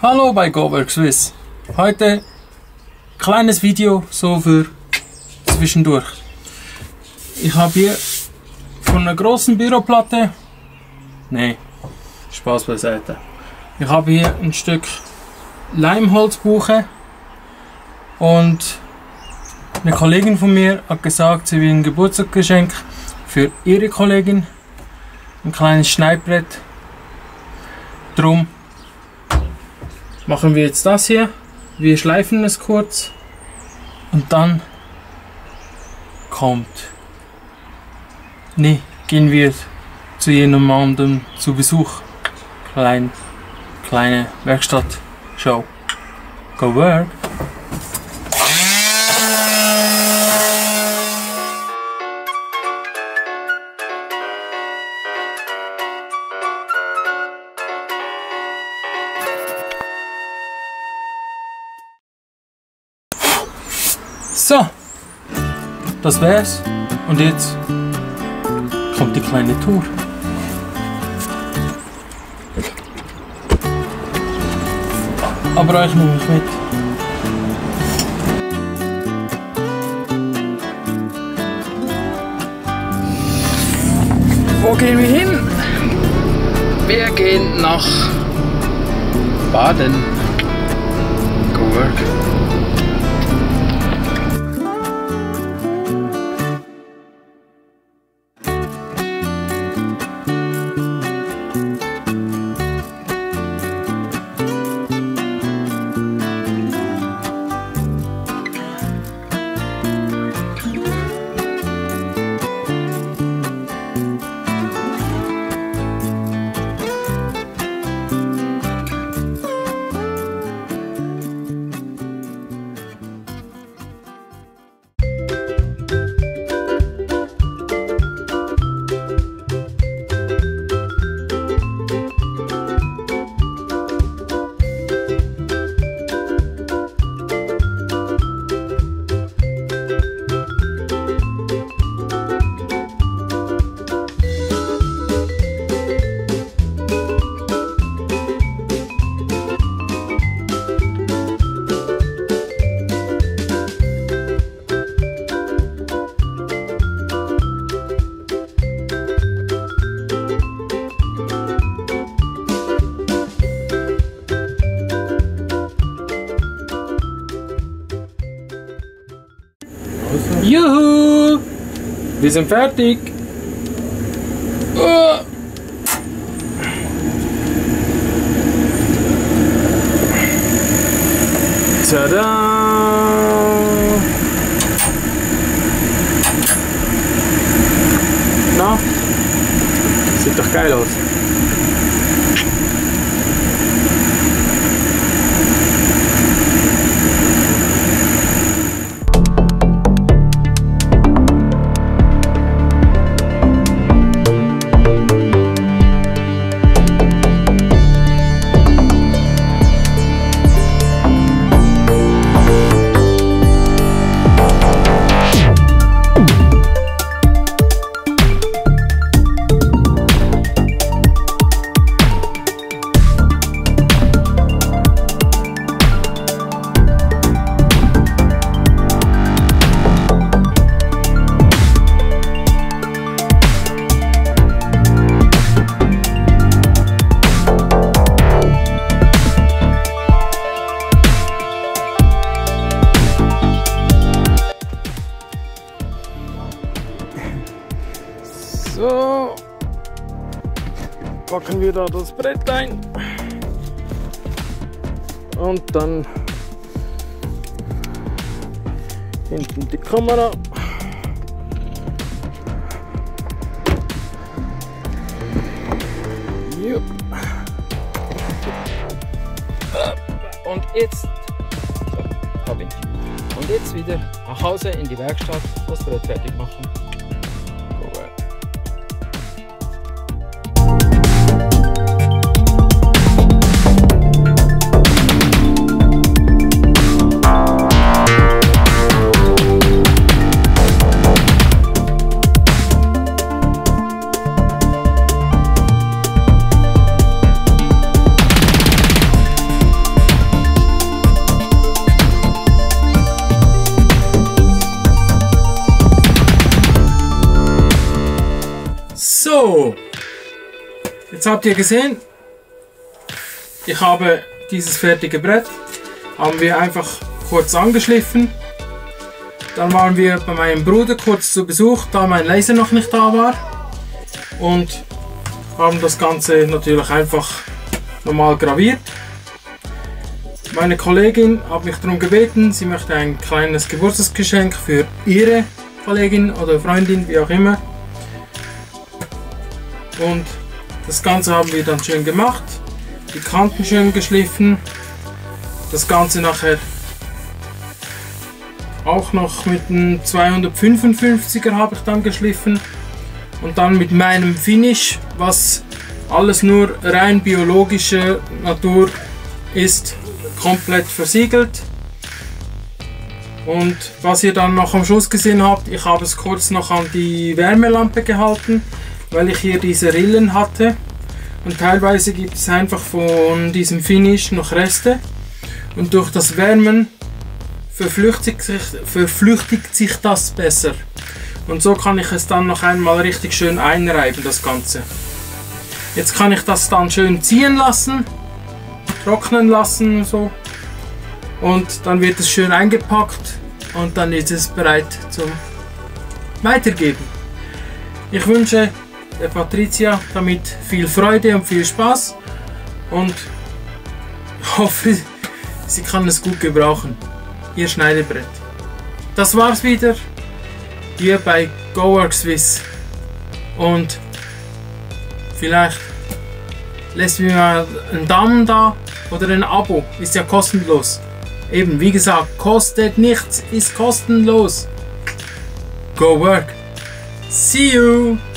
Hallo bei GoWork Swiss. Heute kleines Video so für zwischendurch. Ich habe hier von einer großen Büroplatte, Spaß beiseite. Ich habe hier ein Stück Leimholzbuche und eine Kollegin von mir hat gesagt, sie will ein Geburtstagsgeschenk für ihre Kollegin, ein kleines Schneidbrett. Drum machen wir jetzt das hier. Wir schleifen es kurz und dann gehen wir zu jemandem zu Besuch. Kleine Werkstattshow. Go work! So, das wär's. Und jetzt kommt die kleine Tour. Aber euch nehme ich mit. Wo gehen wir hin? Wir gehen nach Baden. Go work. Juhu! Wir sind fertig! Tada! Na? Sieht doch geil aus! So, packen wir da das Brett ein und dann hinten die Kamera. Und jetzt habe ich. Und jetzt wieder nach Hause in die Werkstatt, das Brett fertig machen. Jetzt habt ihr gesehen, ich habe dieses fertige Brett, haben wir einfach kurz angeschliffen. Dann waren wir bei meinem Bruder kurz zu Besuch, da mein Laser noch nicht da war. Und haben das Ganze natürlich einfach normal graviert. Meine Kollegin hat mich darum gebeten, sie möchte ein kleines Geburtstagsgeschenk für ihre Kollegin oder Freundin, wie auch immer. Und das Ganze haben wir dann schön gemacht, die Kanten schön geschliffen, das Ganze nachher auch noch mit einem 255er habe ich dann geschliffen und dann mit meinem Finish, was alles nur rein biologische Natur ist, komplett versiegelt. Und was ihr dann noch am Schluss gesehen habt, ich habe es kurz noch an die Wärmelampe gehalten, weil ich hier diese Rillen hatte und teilweise gibt es einfach von diesem Finish noch Reste und durch das Wärmen verflüchtigt sich das besser und so kann ich es dann noch einmal richtig schön einreiben, das Ganze. Jetzt kann ich das dann schön ziehen lassen, trocknen lassen so, und dann wird es schön eingepackt und dann ist es bereit zum Weitergeben. Ich wünsche der Patricia damit viel Freude und viel Spaß und hoffe, sie kann es gut gebrauchen, ihr Schneidebrett. Das war's wieder hier bei GoWorkSwiss und vielleicht lässt mir mal einen Daumen da oder ein Abo, ist ja kostenlos. Eben, wie gesagt, kostet nichts, ist kostenlos. Go work. See you.